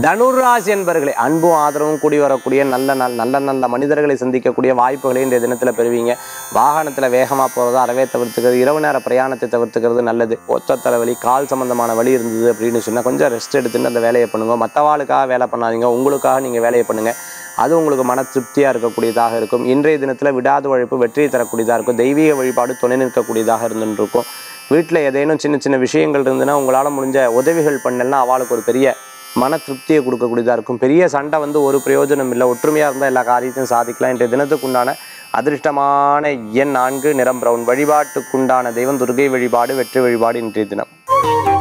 தனுராசி என்பர்களே, அன்பும் ஆதரவும் கூடி வரக்கூடிய நல்ல மனிதர்களை சந்திக்கக்கூடிய வாய்ப்புகளை இன்றைய தினத்தில் பெறுவீங்க. வாகனத்தில் வேகமாக போகிறத அறவே தவிர்த்துக்கிறது, இரவு நேர பிரயாணத்தை தவிர்த்துக்கிறது நல்லது. ஒத்த தலைவலி, கால் சம்பந்தமான வலி இருந்தது அப்படின்னு சொன்னால் கொஞ்சம் ரெஸ்ட் எடுத்துட்டு அந்த வேலையை பண்ணுங்க. மற்றவாளுக்காக வேலை பண்ணாதீங்க, உங்களுக்காக நீங்கள் வேலையை பண்ணுங்கள். அது உங்களுக்கு மன திருப்தியாக இருக்கக்கூடியதாக இருக்கும். இன்றைய தினத்தில் விடாத உழைப்பு வெற்றியை தரக்கூடியதாக இருக்கும். தெய்வீக வழிபாடு துணை நிற்கக்கூடியதாக இருந்துருக்கும். வீட்டில் ஏதேனும் சின்ன சின்ன விஷயங்கள் இருந்துன்னா உங்களால் முடிஞ்ச உதவிகள் பண்ணலன்னா அவளுக்கு ஒரு பெரிய மன திருப்தியை கொடுக்கக்கூடியதாக இருக்கும். பெரிய சண்டை ஒரு பிரயோஜனம் இல்லை. ஒற்றுமையாக இருந்தால் எல்லா காரியத்தையும் சாதிக்கலாம். இன்றைய தினத்துக்குண்டான அதிர்ஷ்டமான எண் 4, நிறம் பிரவுன். வழிபாட்டுக்குண்டான தெய்வம் துர்க்கை வழிபாடு, வெற்றி வழிபாடு இன்றைய தினம்.